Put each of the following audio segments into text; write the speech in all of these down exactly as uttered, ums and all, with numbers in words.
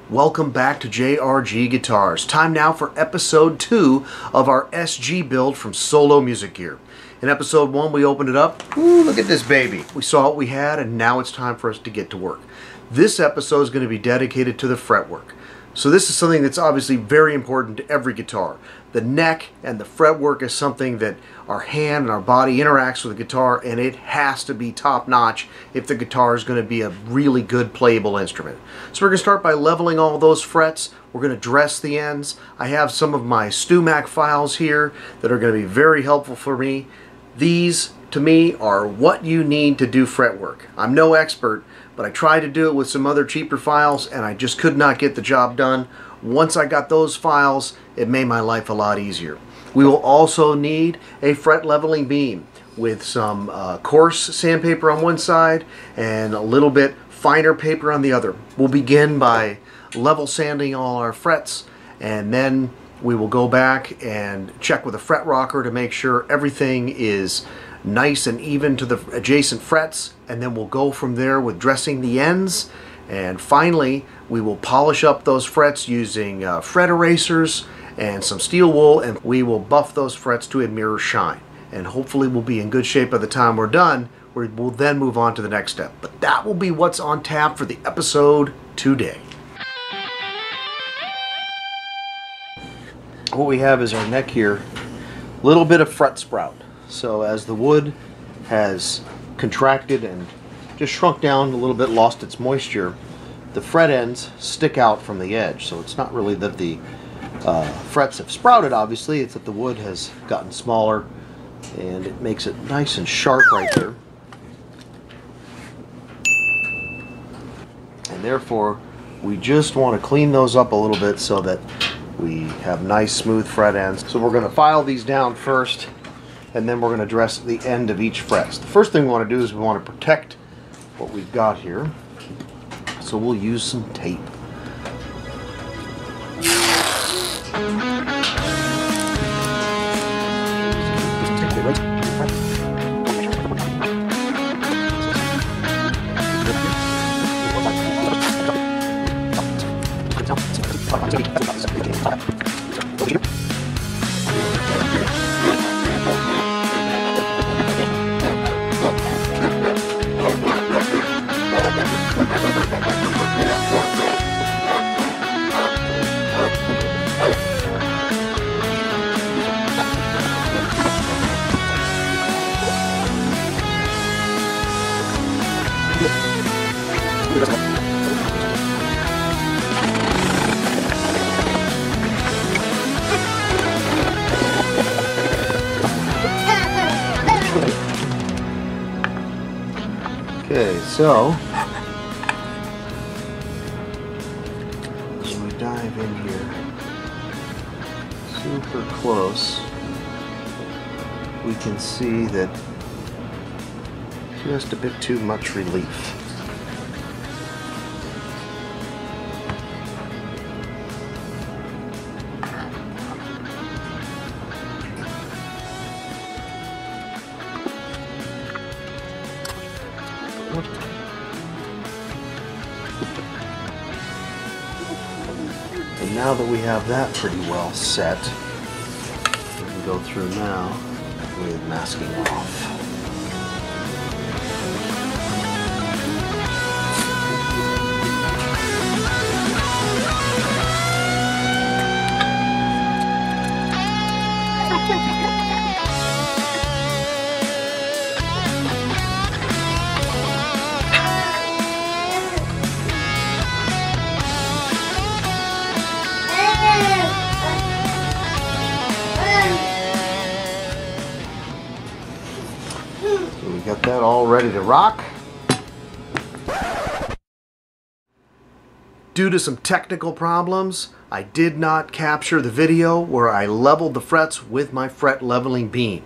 Welcome back to J R G Guitars. Time now for episode two of our S G build from Solo Music Gear. In episode one we opened it up. Ooh, look at this baby. We saw what we had and now it's time for us to get to work. This episode is going to be dedicated to the fretwork. So this is something that's obviously very important to every guitar. The neck and the fretwork is something that our hand and our body interacts with the guitar, and it has to be top notch if the guitar is going to be a really good playable instrument. So we're going to start by leveling all those frets. We're going to dress the ends. I have some of my StewMac files here that are going to be very helpful for me. These, to me, are what you need to do fretwork. I'm no expert, but I tried to do it with some other cheaper files and I just could not get the job done. Once I got those files, it made my life a lot easier. We will also need a fret leveling beam with some uh, coarse sandpaper on one side and a little bit finer paper on the other. We'll begin by level sanding all our frets, and then we will go back and check with a fret rocker to make sure everything is nice and even to the adjacent frets, and then we'll go from there with dressing the ends. And finally, we will polish up those frets using uh, fret erasers and some steel wool, and we will buff those frets to a mirror shine. And hopefully we'll be in good shape by the time we're done. We will then move on to the next step. But that will be what's on tap for the episode today. What we have is our neck here, a little bit of fret sprout. So as the wood has contracted and just shrunk down a little bit, lost its moisture, the fret ends stick out from the edge. So it's not really that the uh, frets have sprouted, obviously, it's that the wood has gotten smaller and it makes it nice and sharp right there. And therefore, we just want to clean those up a little bit so that we have nice smooth fret ends. So we're going to file these down first, and then we're going to dress the end of each fret. The first thing we want to do is we want to protect what we've got here. So we'll use some tape. Okay, so as we dive in here super close, we can see that just a bit too much relief. And now that we have that pretty well set, we can go through now with masking off. So we got that all ready to rock. Due to some technical problems, I did not capture the video where I leveled the frets with my fret leveling beam.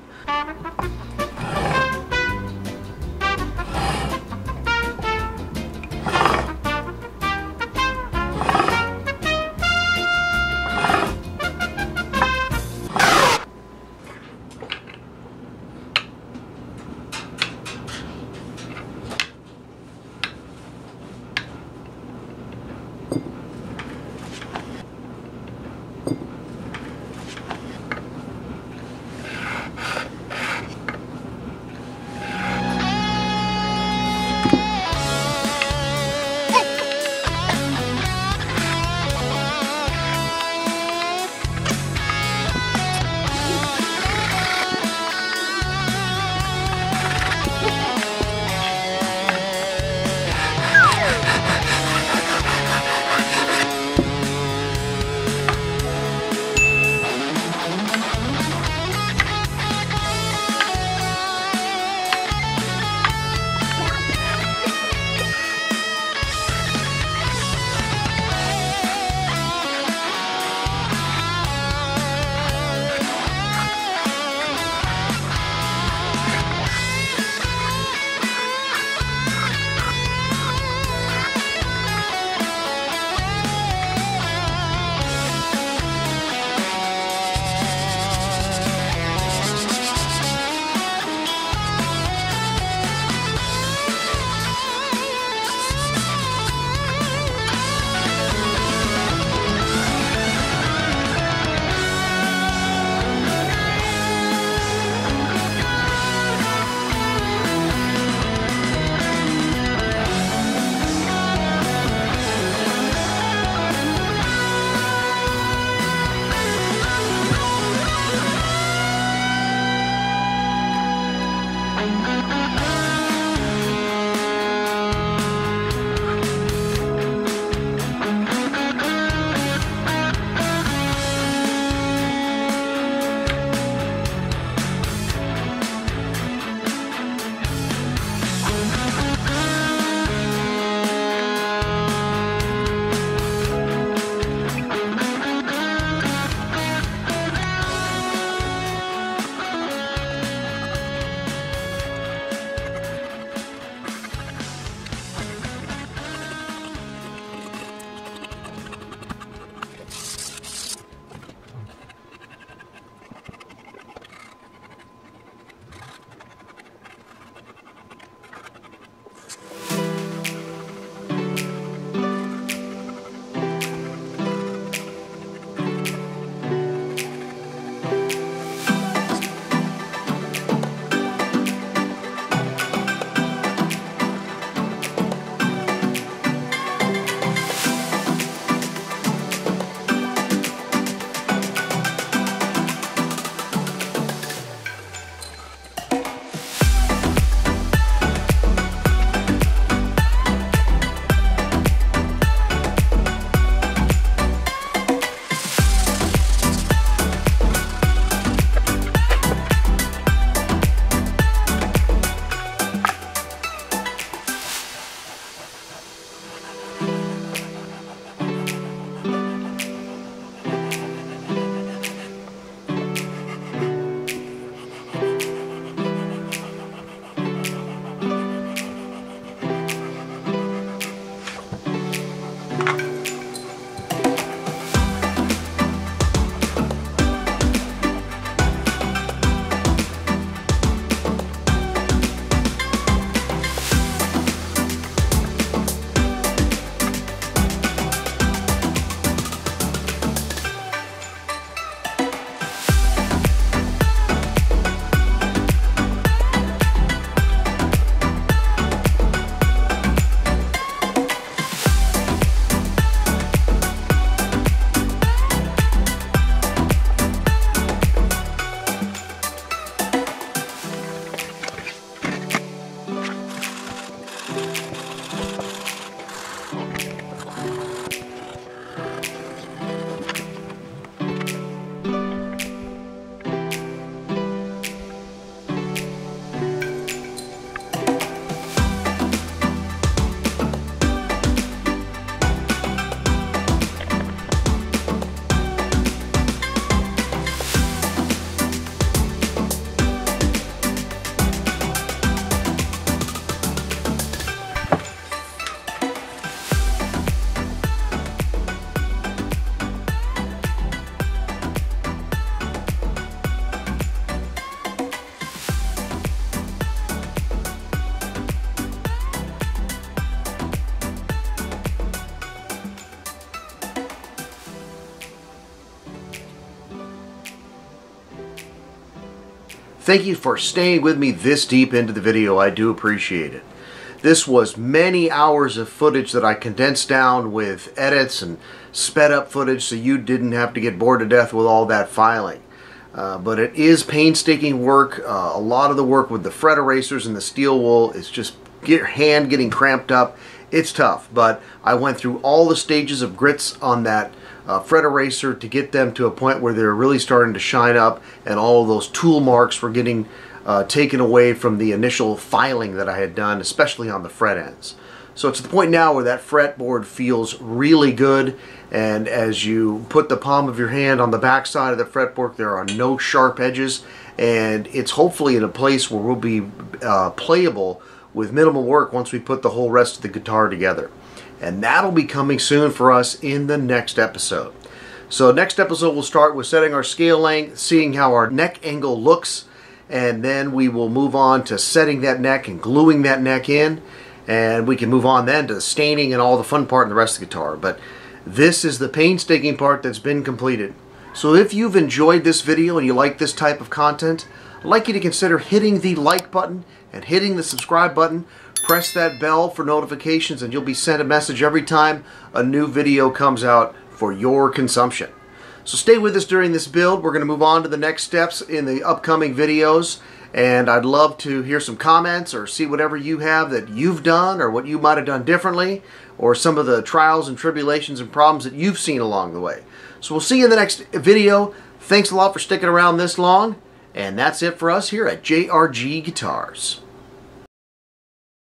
Thank you for staying with me this deep into the video. I do appreciate it. This was many hours of footage that I condensed down with edits and sped up footage so you didn't have to get bored to death with all that filing. Uh, but it is painstaking work. Uh, a lot of the work with the fret erasers and the steel wool is just get your hand getting cramped up. It's tough, but I went through all the stages of grits on that uh, fret eraser to get them to a point where they're really starting to shine up, and all of those tool marks were getting Uh, taken away from the initial filing that I had done, especially on the fret ends. So it's the point now where that fretboard feels really good, and as you put the palm of your hand on the back side of the fretboard, there are no sharp edges, and it's hopefully in a place where we'll be uh, playable with minimal work once we put the whole rest of the guitar together. And that'll be coming soon for us in the next episode. So next episode we'll start with setting our scale length, seeing how our neck angle looks, and then we will move on to setting that neck and gluing that neck in, and we can move on then to the staining and all the fun part in the rest of the guitar. But this is the painstaking part that's been completed. So if you've enjoyed this video and you like this type of content, I'd like you to consider hitting the like button and hitting the subscribe button. Press that bell for notifications and you'll be sent a message every time a new video comes out for your consumption. So stay with us during this build. We're going to move on to the next steps in the upcoming videos, and I'd love to hear some comments or see whatever you have that you've done or what you might have done differently, or some of the trials and tribulations and problems that you've seen along the way. So we'll see you in the next video. Thanks a lot for sticking around this long, and that's it for us here at J R G Guitars.